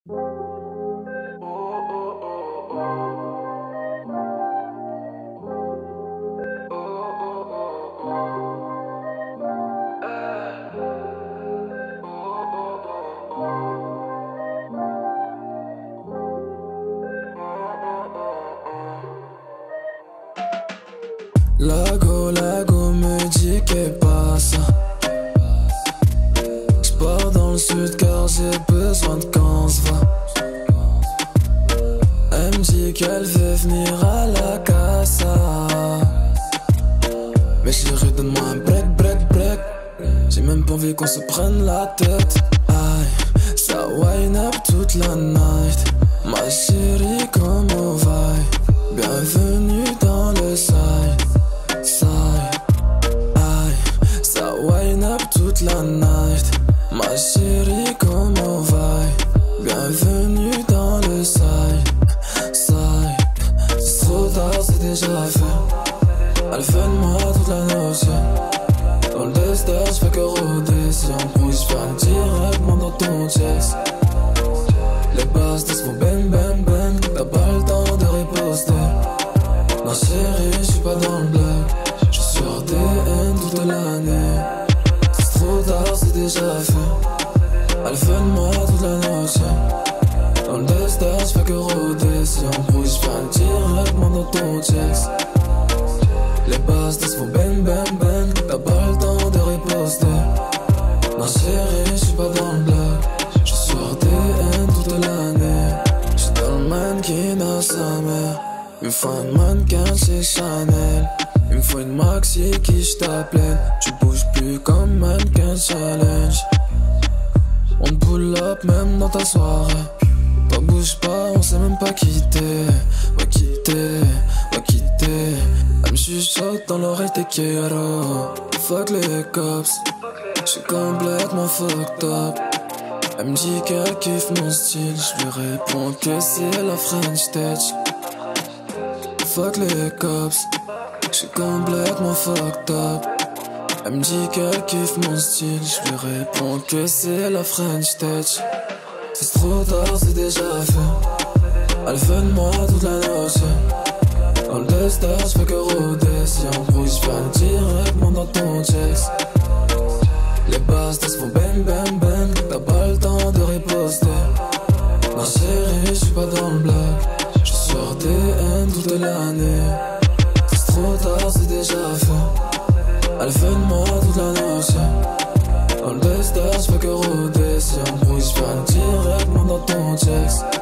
Lago me dit qu'elle passe. J'pars dans le sud car j'ai besoin de quand se va. Elle me dit qu'elle veut venir à la casa. Mais chérie donne-moi un break. J'ai même pas envie qu'on se prenne la tête. Aïe, ça wine up toute la night. Ma chérie comment va? Bienvenue dans le side. Aïe, ça wine up toute la night. Ma chérie comment va? Bienvenue dans le side. C'est trop tard, c'est déjà fait. Elle fait de moi toute la notion. Dans le destin, j'fais que rôder. Si on brouille, j'fais directement dans ton chest. Les bases de ce font ben. T'as pas le temps de riposter. Non chérie, j'suis pas dans le bloc. J'suis sur DN toute l'année. C'est trop tard, c'est déjà fait. Elle fait de moi toute la notion. Dans le destin, j'fais que rôder. Si on brouille, j'fais directement dans ton chest. Les bases de ce font ben. T'as pas le temps de riposter. Non chérie, j'suis pas dans le bloc. J'suis sur DN toute l'année. J'suis dans le mannequin à sa mère. Il me faut un mannequin chez Chanel. Il me faut une maxi qui j't'appelle. Tu bouges plus comme mannequin challenge. On pull up même dans ta soirée. Toi bouge pas, on sait même pas quitter. Va quitter. Elle me chuchote dans l'oreille t'es quiero. Fuck les cops. J'suis complètement fucked up. Elle me dit qu'elle kiffe mon style. J'lui réponds que c'est la French Touch. Fuck les cops. J'suis complètement fucked up. Elle me dit qu'elle kiffe mon style. J'lui réponds que c'est la French Touch. C'est trop tard, c'est déjà fait. Elle fait de moi toute la notion. Dans le destin, j'fais que rôder. Si on brouille, j'fais directement dans ton chest. Les bases de ce font ben. T'as pas le temps de riposter. Non chérie, j'suis pas dans le bloc. J'suis sur DN toute l'année. C'est trop tard, c'est déjà fait. Elle fait de moi toute la notion. Dans le destin, j'fais que rôder. Si on brouille, j'fais directement dans ton chest.